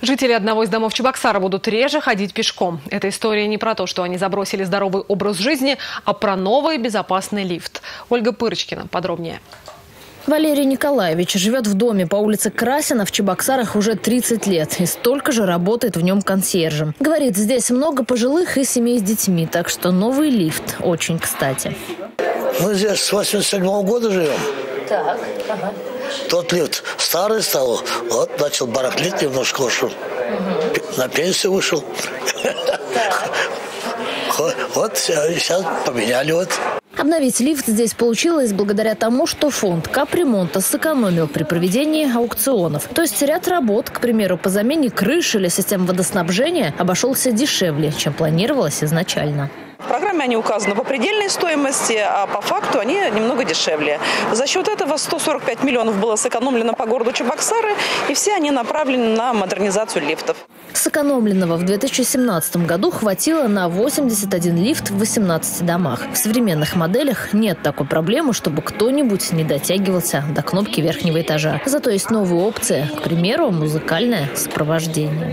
Жители одного из домов Чебоксара будут реже ходить пешком. Эта история не про то, что они забросили здоровый образ жизни, а про новый безопасный лифт. Ольга Пырочкина подробнее. Валерий Николаевич живет в доме по улице Красина в Чебоксарах уже 30 лет и столько же работает в нем консьержем. Говорит, здесь много пожилых и семей с детьми, так что новый лифт очень кстати. Мы здесь с 87-го года живем. Так, ага. Тот лифт старый стал, вот начал барахлить немножко, ушел. На пенсию вышел. Вот сейчас поменяли вот. Обновить лифт здесь получилось благодаря тому, что фонд капремонта сэкономил при проведении аукционов. То есть ряд работ, к примеру, по замене крыши или систем водоснабжения обошелся дешевле, чем планировалось изначально. В программе они указаны по предельной стоимости, а по факту они немного дешевле. За счет этого 145 миллионов было сэкономлено по городу Чебоксары, и все они направлены на модернизацию лифтов. Сэкономленного в 2017 году хватило на 81 лифт в 18 домах. В современных моделях нет такой проблемы, чтобы кто-нибудь не дотягивался до кнопки верхнего этажа. Зато есть новые опции, к примеру, музыкальное сопровождение.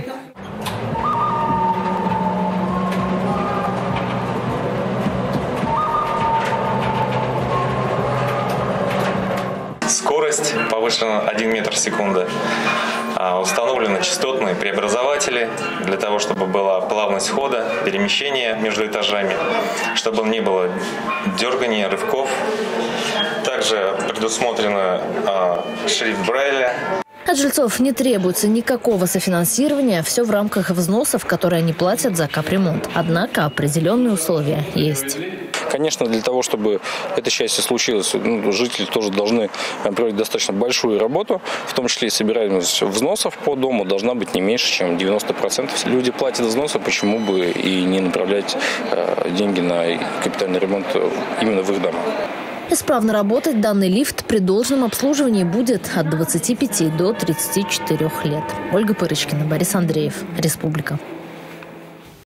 Скорость повышена 1 метр в секунду. Установлены частотные преобразователи для того, чтобы была плавность хода, перемещения между этажами, чтобы не было дергания, рывков. Также предусмотрено шрифт Брайля. От жильцов не требуется никакого софинансирования, все в рамках взносов, которые они платят за капремонт. Однако определенные условия есть. Конечно, для того, чтобы это счастье случилось, жители тоже должны проводить достаточно большую работу, в том числе и собираемость взносов по дому должна быть не меньше, чем 90%. Люди платят взносы, почему бы и не направлять деньги на капитальный ремонт именно в их домах. Исправно работать данный лифт при должном обслуживании будет от 25 до 34 лет. Ольга Пырочкина, Борис Андреев, Республика.